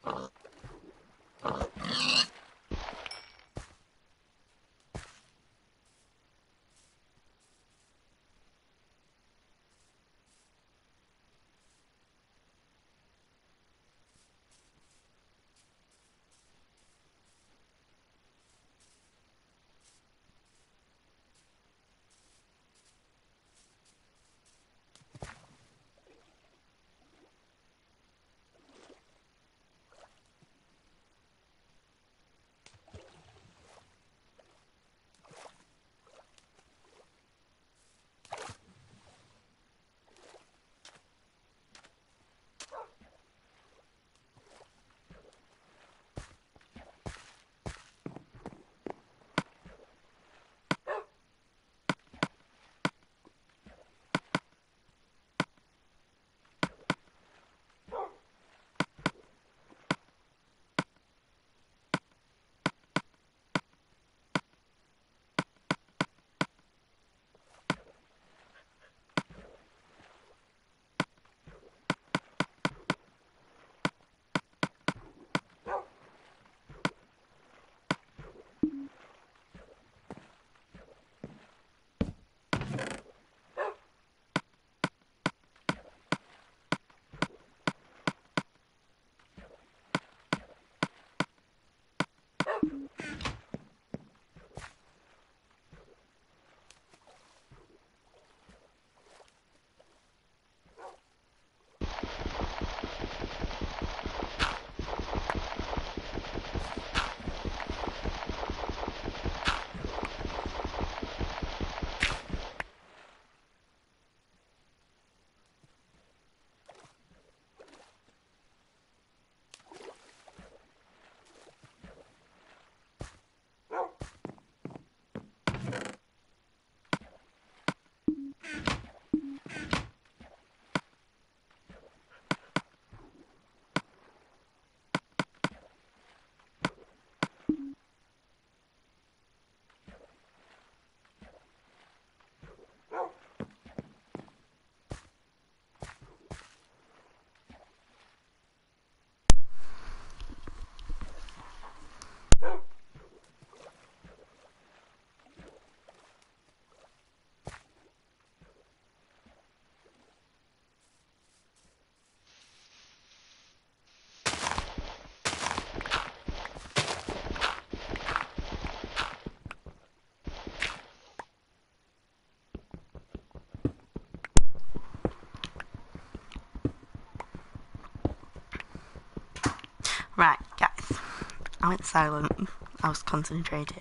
Right, guys, I went silent. I was concentrating,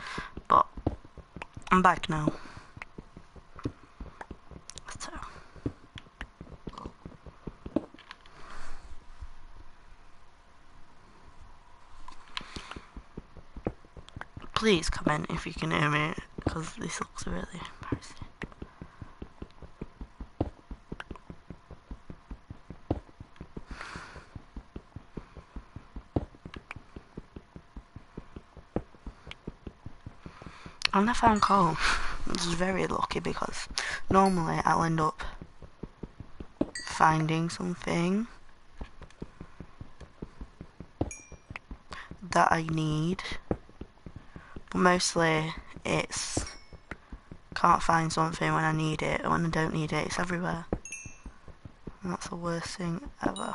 but I'm back now. So, please comment if you can hear me, because this looks really embarrassing. And I found coal. This is very lucky because normally I'll end up finding something that I need, but mostly it's can't find something when I need it, and when I don't need it, it's everywhere. And that's the worst thing ever.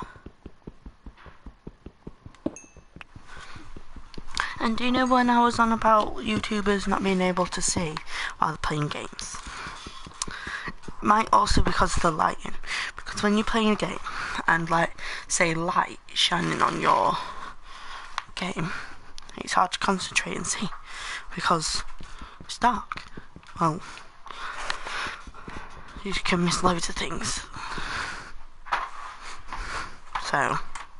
And do you know when I was on about YouTubers not being able to see while they're playing games? Might also because of the lighting. Because when you're playing a game and say light shining on your game, it's hard to concentrate and see because it's dark. Well, you can miss loads of things. So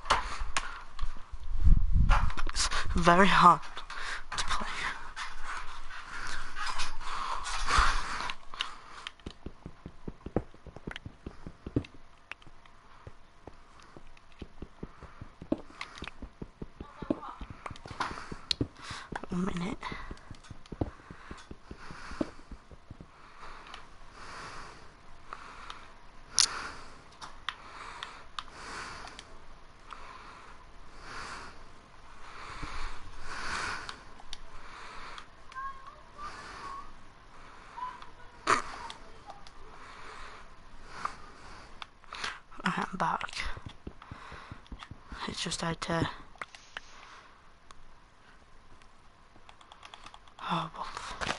it's very hard to play. One minute. It's just had to... Oh, wolf.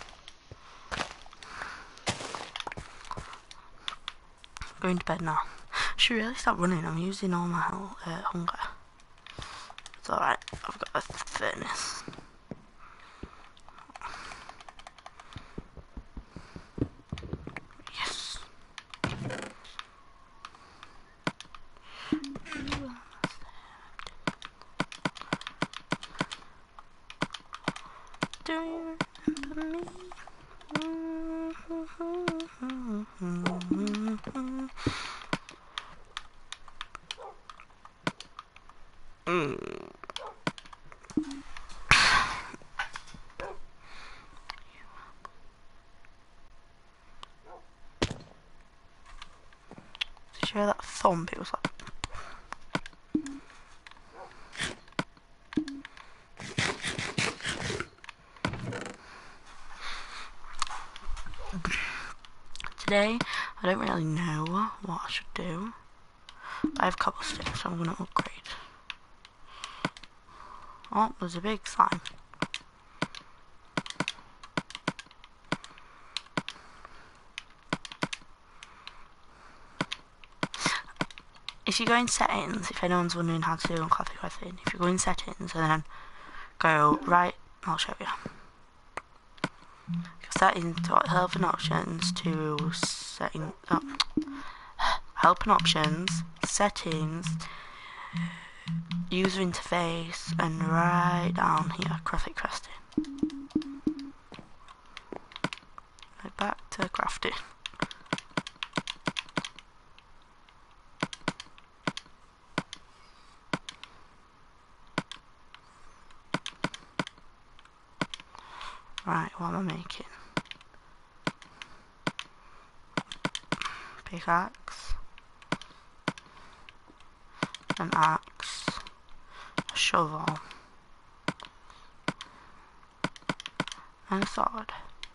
Going to bed now. I should really stop running. I'm using all my hunger. It's alright. I've got a furnace. Yes. Do you remember me? Did you hear that thump? It was like... Today, I don't really know what I should do. I have cobblestone, so I'm going to upgrade. Oh, there's a big slime. If you go in settings, if anyone's wondering how to do on Coffee Crafting, if you go in settings and then go right, I'll show you. Settings to help and options to setting up. Help and options, settings, user interface, and right down here, Coffee Crafting. Right back to crafting. Right, what am I making? Pickaxe, an axe, a shovel, and a sword.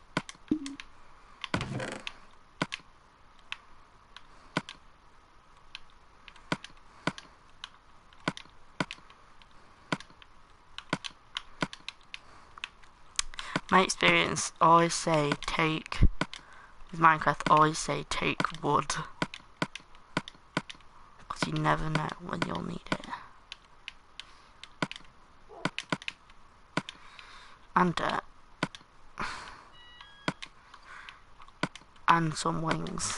My experience always say take, with Minecraft always say take wood. Because you never know when you'll need it. And dirt. And some wings.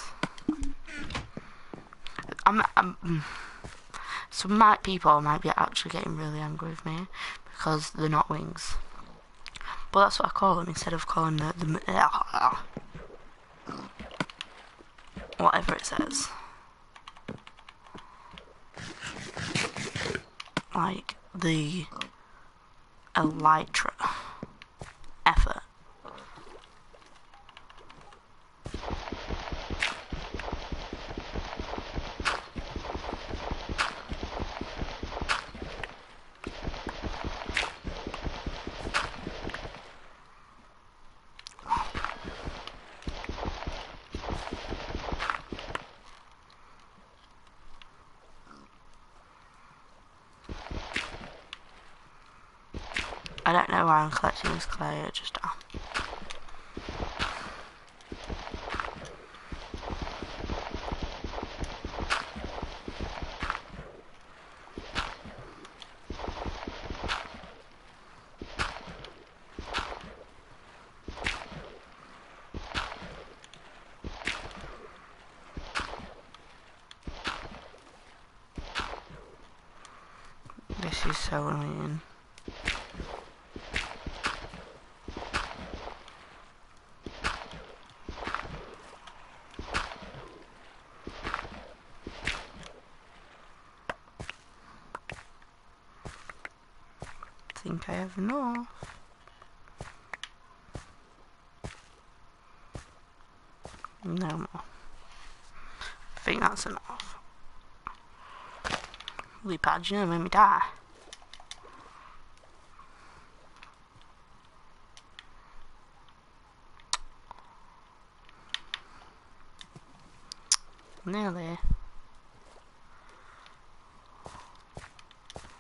Some people might be actually getting really angry with me because they're not wings. But that's what I call them instead of calling the whatever it says. Like the elytra effort. I don't know why I'm collecting this clay, it just This is so annoying. I think I have enough. No more. I think that's enough. Holy pad, you know, made me die. Nearly.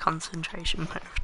concentration mode.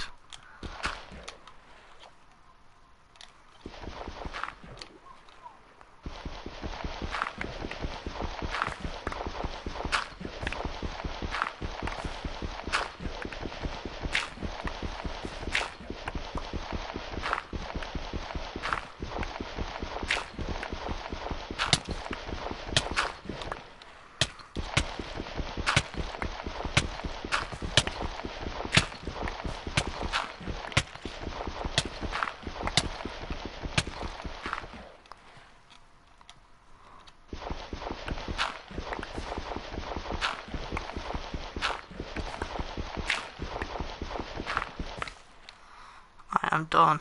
I'm done.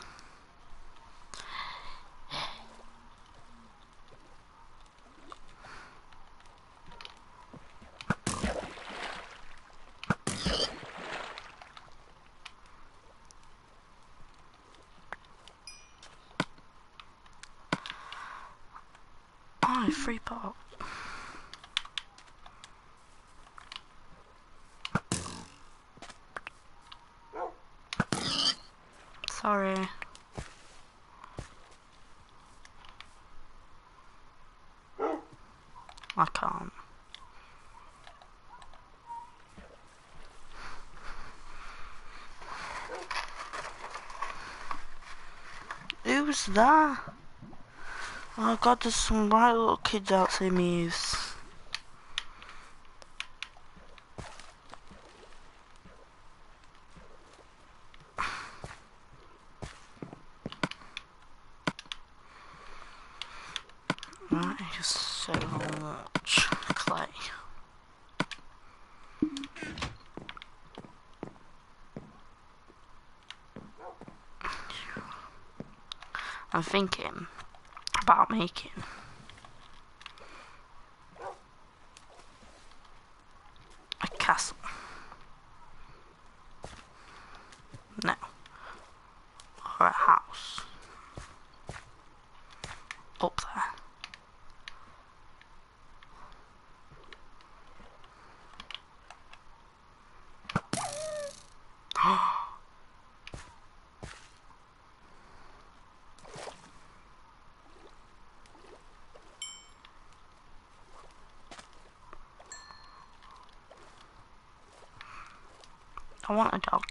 Oh, free pot. Sorry. I can't. Who's that? Oh god, there's some right little kids outside me use. Right, just so much clay. I'm thinking about making a castle. No. Or a house. Up there. I want a dog.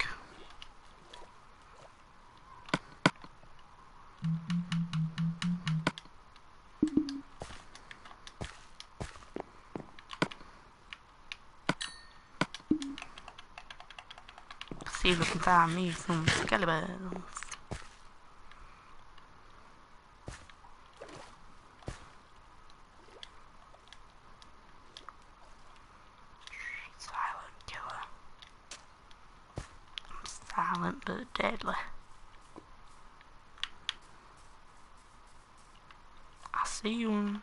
See if we can find me some skeletons. Silent killer. Silent but deadly. I see you.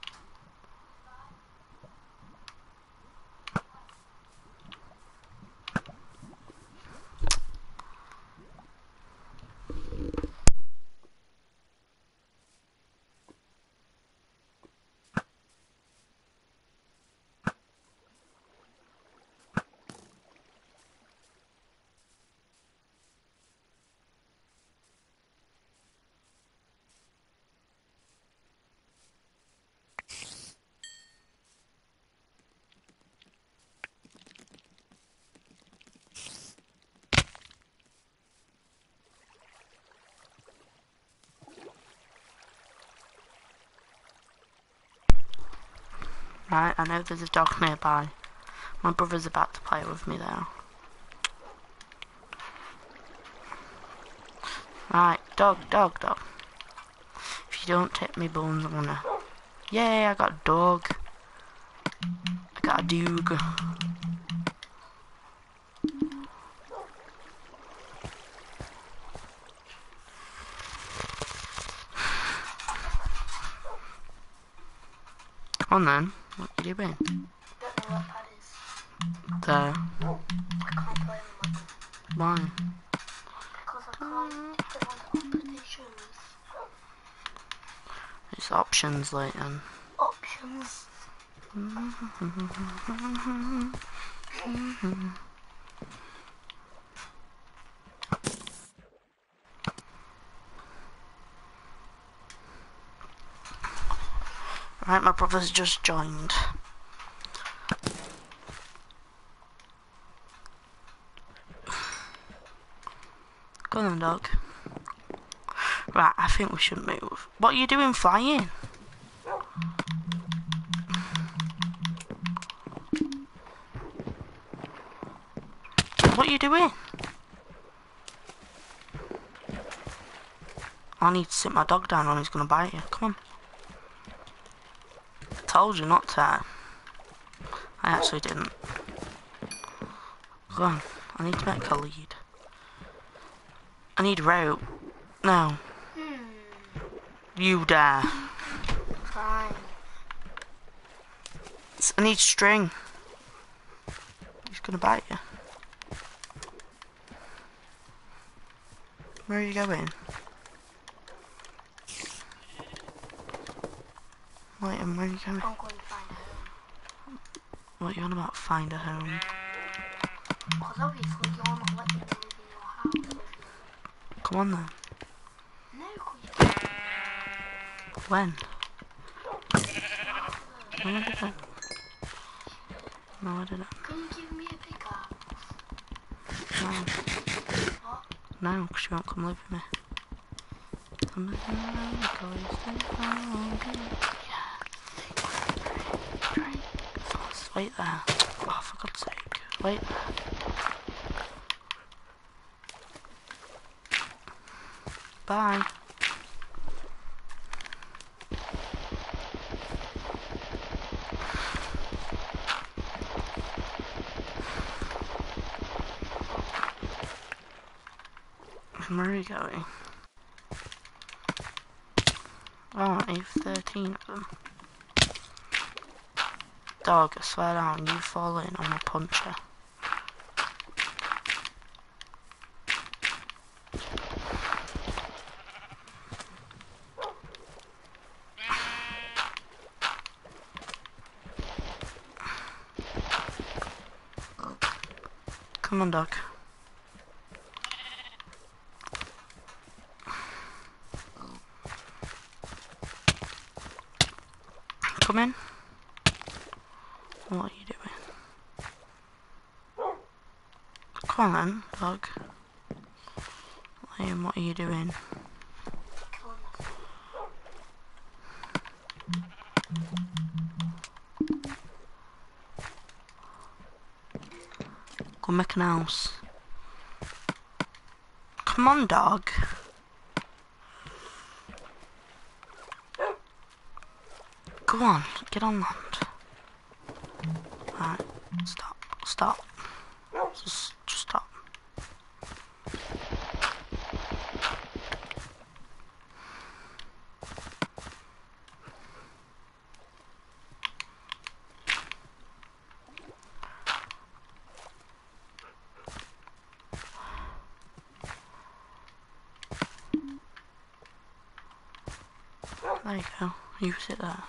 Right, I know there's a dog nearby. My brother's about to play with me though. Right, dog. If you don't take me bones, I'm gonna... Yay, I got a dog. I got a dog. Come on then, what are you doing? I don't know what that is. There. I can't play with them. Why? Because I can't put on the oppositions. It's options, Leighton. Options. Right, my brother's just joined. Go on, dog. Right, I think we should move. What are you doing flying? What are you doing? I need to sit my dog down or he's gonna bite you. Come on. Told you not to. I actually didn't. Go on. I need to make a lead. I need rope. No. You dare. Fine. I need string. He's gonna bite you. Where are you going? Wait, and where are you going? I'm going to find a home. What are you on about? Find a home. Because obviously you're not letting me live in your house with you. Come on then. No, because When? No, I didn't. No, I didn't. Can you give me a pickaxe? No. What? No, because you won't come live with me. Wait there. Oh, for God's sake. Wait there. Bye. Where are you going? Oh, you've 13 of them. Dog, I swear down, you fall in, I'm a puncher. Come on, dog. Come in. What are you doing? Come on then, dog. Liam, what are you doing? Killing myself. Go make an house. Come on, dog. Go on, get on land. Right, stop, stop. Just stop. There you go. You sit there.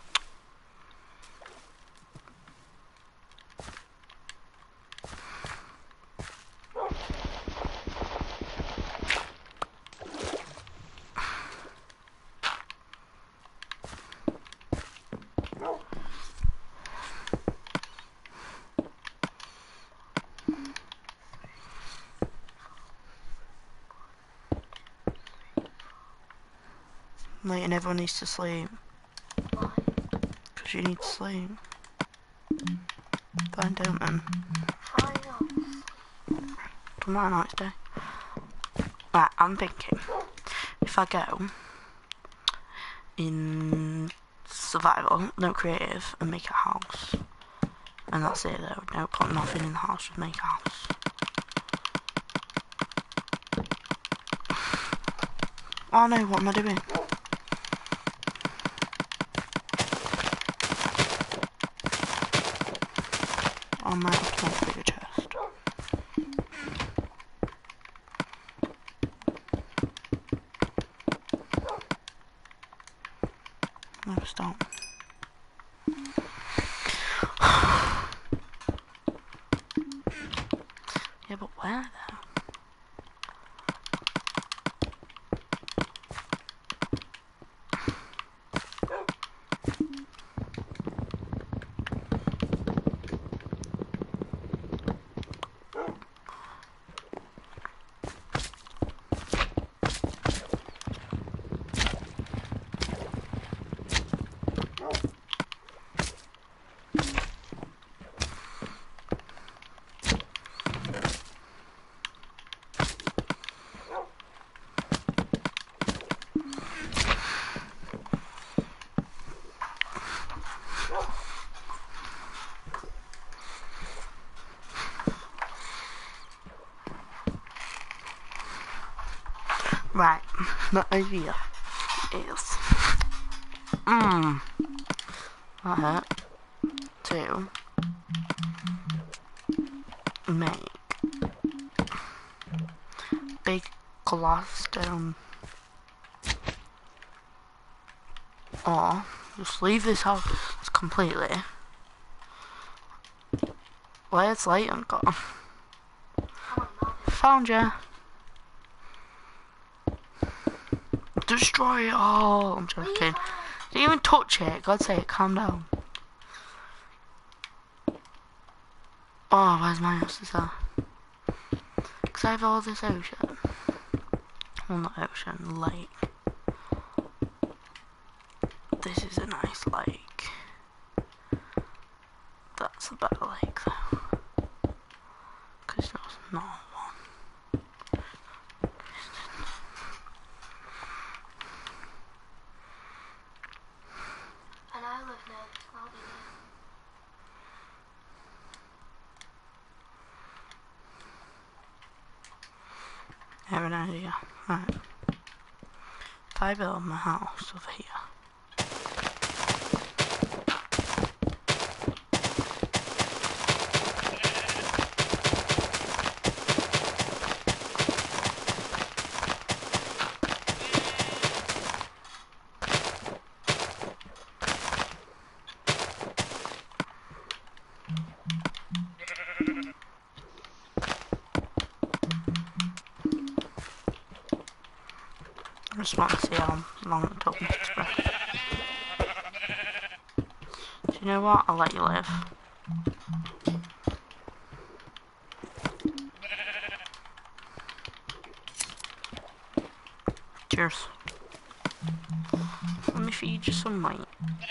Mate, and everyone needs to sleep. Why? Because you need to sleep. Fine, don't then. Why not? Tomorrow night's day. Right, I'm thinking, if I go in survival, no creative, and make a house. And that's it though, no put nothing in the house, just make a house. Oh no, what am I doing? I might have to make a bigger chest. Never stop. Yeah, but where though? Right, the idea is, that hurt, to make big glass dome, or just leave this house completely. Where's Leighton gone? Found ya. Destroy it all. I'm joking. Didn't even touch it. God's sake, calm down. Oh, where's my house? Is that? Because I have all this ocean. Well, not ocean, lake. This is a nice lake. That's a better lake though. Because that's not one. And I live near this mountain I have an idea. Right. If I build my house over here. I just want to see how long it took me to spread. Do you know what? I'll let you live. Cheers. Let me feed you some meat.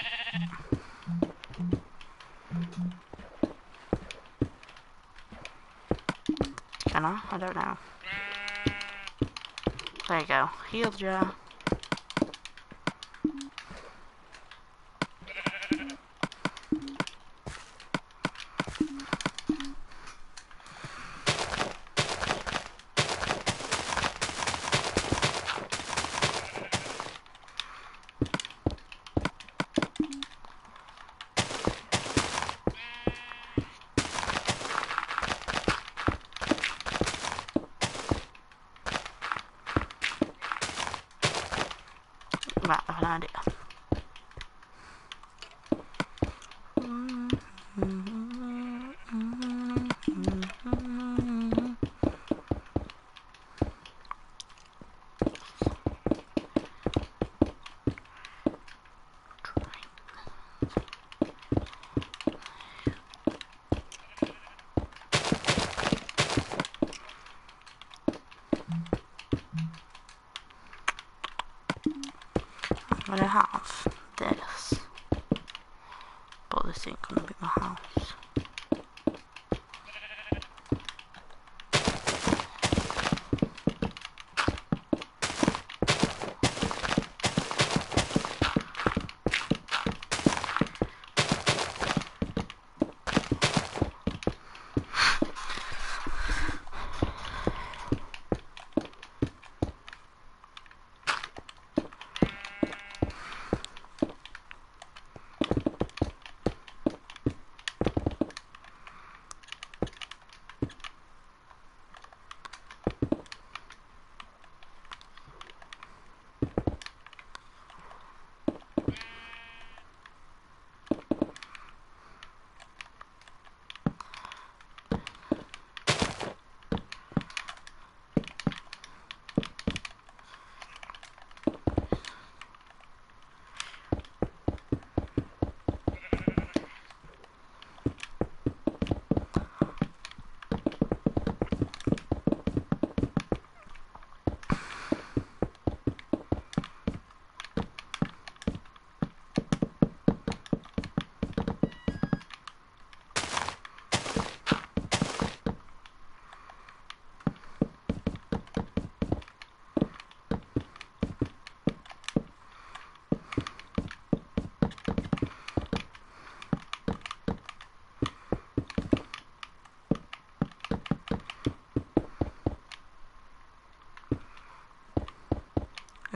Can I? I don't know. There you go. Healed ya. Right, I have an idea. I'm gonna have this, but this ain't gonna be my house.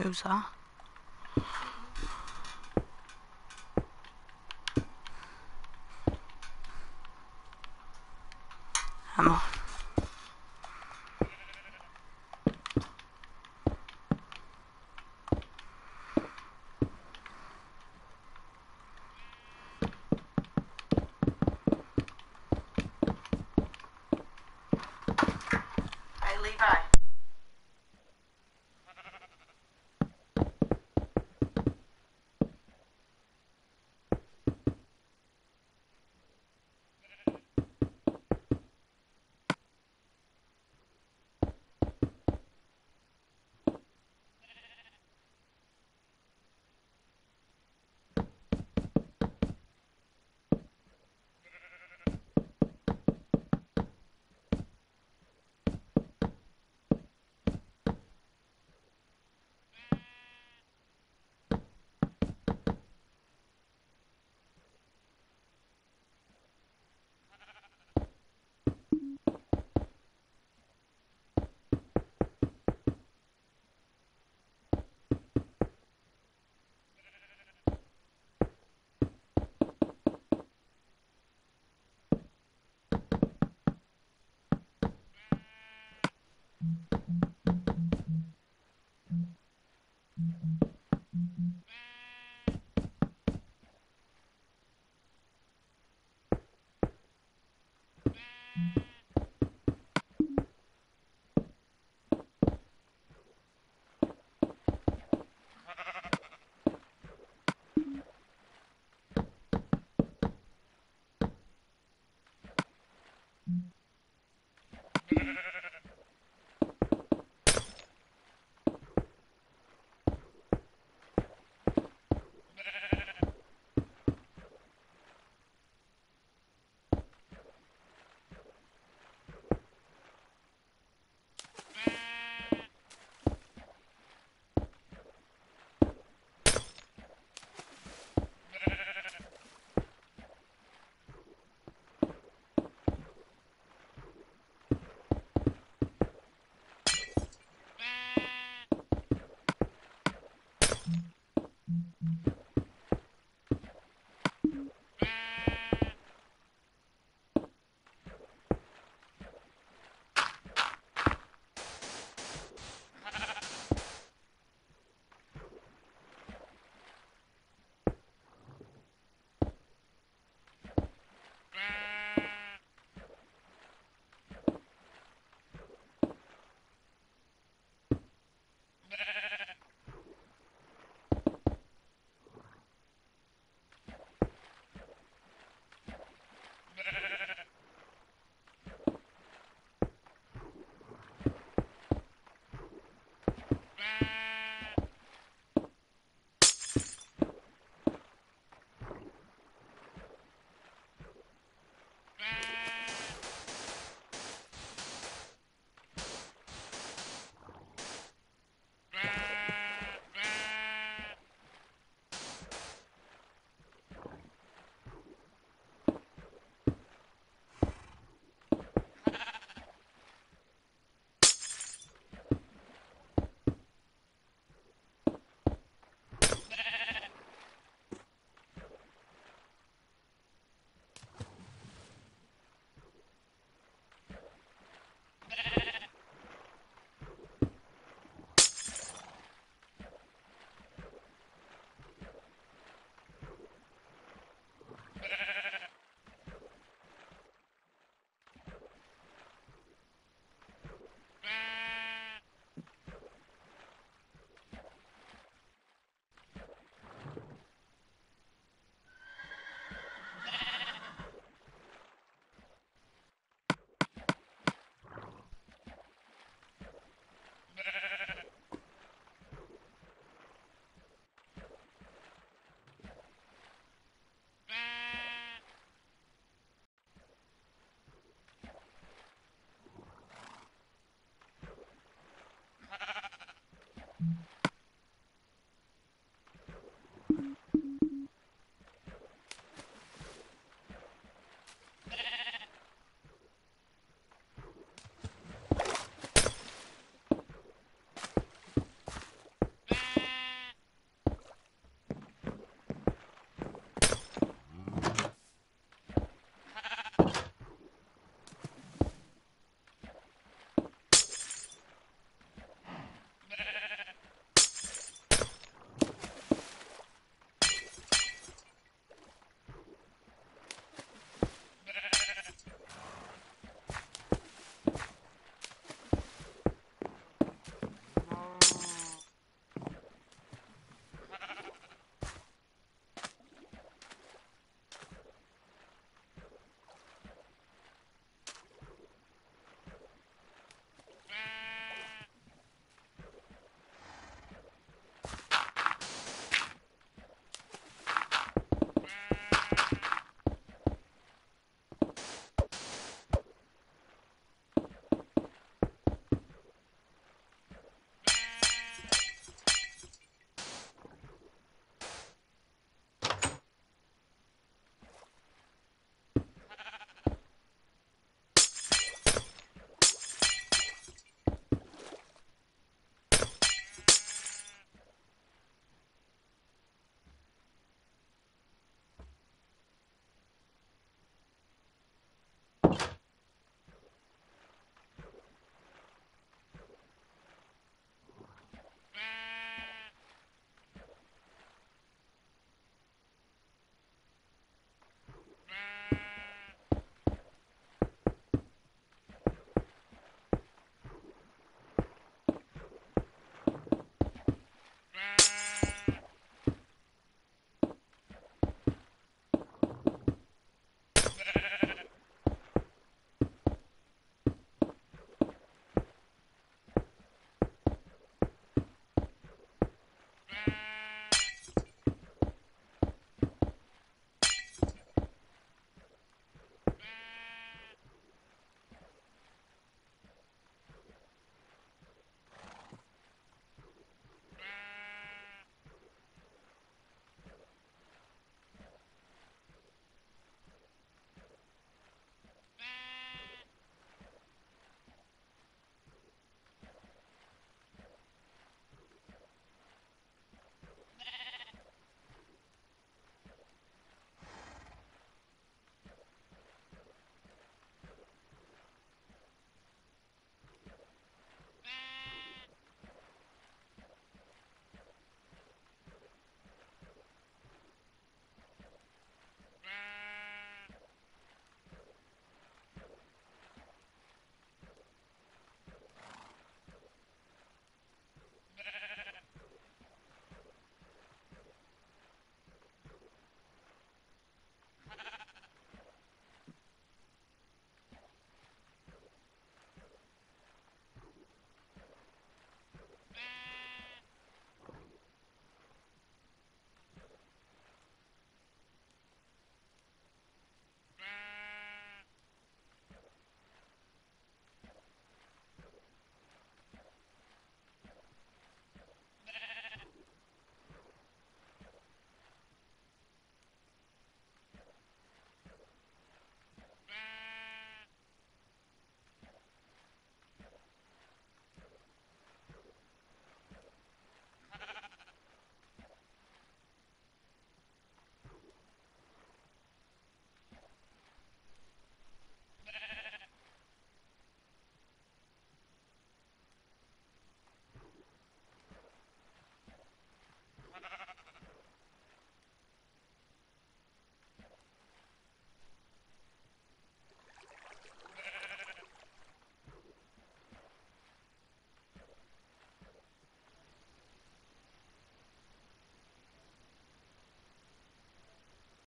Who's that? Emma. Hey, Levi.